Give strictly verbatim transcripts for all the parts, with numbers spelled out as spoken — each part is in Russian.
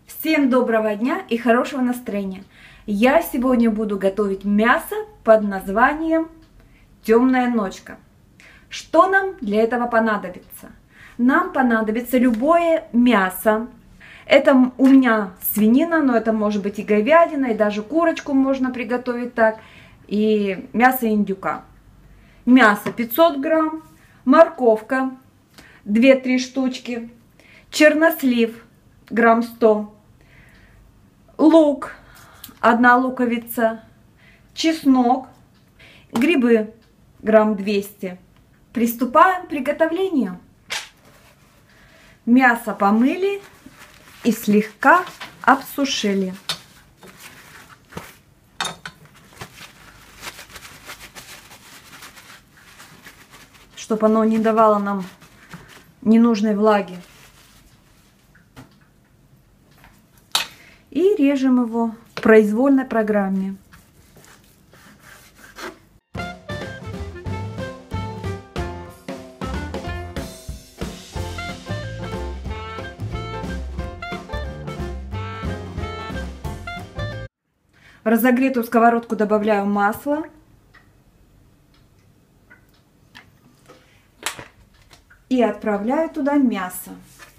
Всем доброго дня и хорошего настроения! Я сегодня буду готовить мясо под названием «Темная ночка». Что нам для этого понадобится? Нам понадобится любое мясо. Это у меня свинина, но это может быть и говядина, и даже курочку можно приготовить так, и мясо индюка. Мясо пятьсот грамм, морковка две-три штучки, чернослив грамм сто, лук одна луковица, чеснок, грибы грамм двести. Приступаем к приготовлению. Мясо помыли и слегка обсушили. Чтобы оно не давало нам ненужной влаги. И режем его в произвольной программе. В разогретую сковородку добавляю масло. И отправляю туда мясо.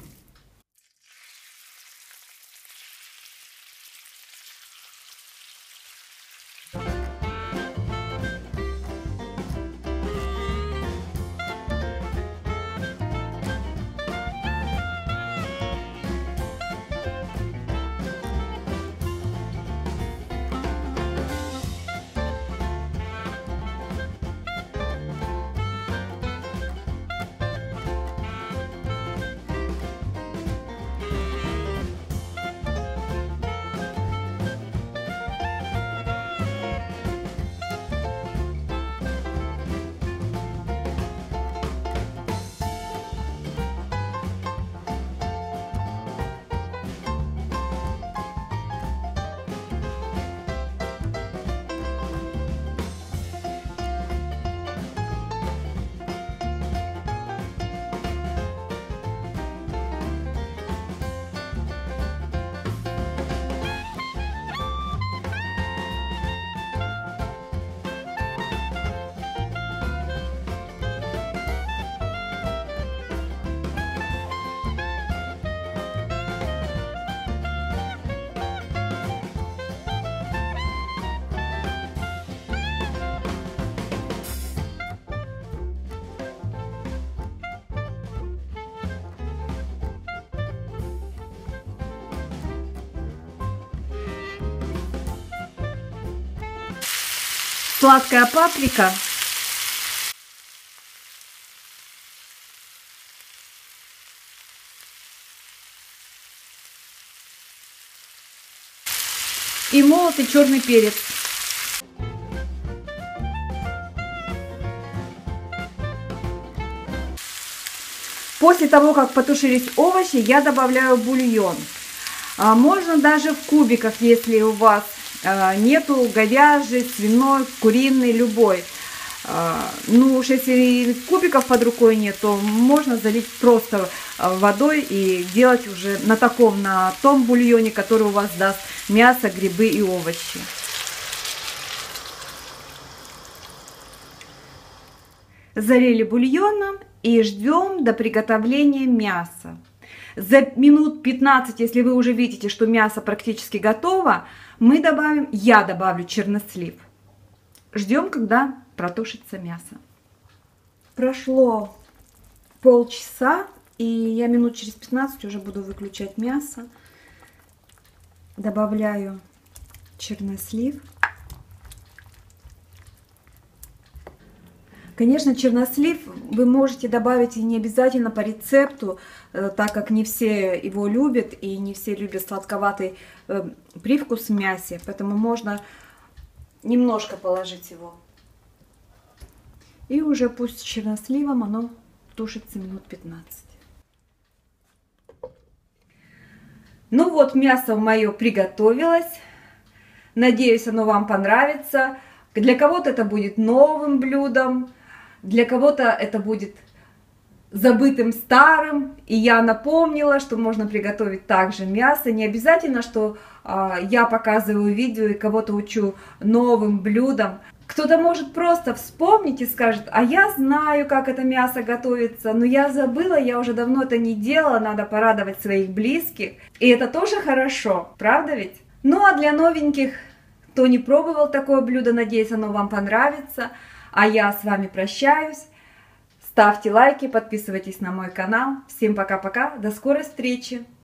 Сладкая паприка. И молотый черный перец. После того, как потушились овощи, я добавляю бульон. А можно даже в кубиках, если у вас нету говяжий, свиной, куриный, любой. Ну уж если кубиков под рукой нет, то можно залить просто водой и делать уже на таком, на том бульоне, который у вас даст мясо, грибы и овощи. Залили бульоном и ждем до приготовления мяса. За минут пятнадцать, если вы уже видите, что мясо практически готово, мы добавим, я добавлю чернослив. Ждем, когда протушится мясо. Прошло полчаса, и я минут через пятнадцать уже буду выключать мясо. Добавляю чернослив. Конечно, чернослив вы можете добавить и не обязательно по рецепту, так как не все его любят и не все любят сладковатый привкус в мясе, поэтому можно немножко положить его. И уже пусть с черносливом оно тушится минут пятнадцать. Ну вот, мясо мое приготовилось. Надеюсь, оно вам понравится. Для кого-то это будет новым блюдом. Для кого-то это будет забытым старым, и я напомнила, что можно приготовить также мясо. Не обязательно, что э, я показываю видео и кого-то учу новым блюдам. Кто-то может просто вспомнить и скажет: а я знаю, как это мясо готовится, но я забыла, я уже давно это не делала, надо порадовать своих близких. И это тоже хорошо, правда ведь? Ну а для новеньких, кто не пробовал такое блюдо, надеюсь, оно вам понравится. А я с вами прощаюсь. Ставьте лайки, подписывайтесь на мой канал. Всем пока-пока, до скорой встречи!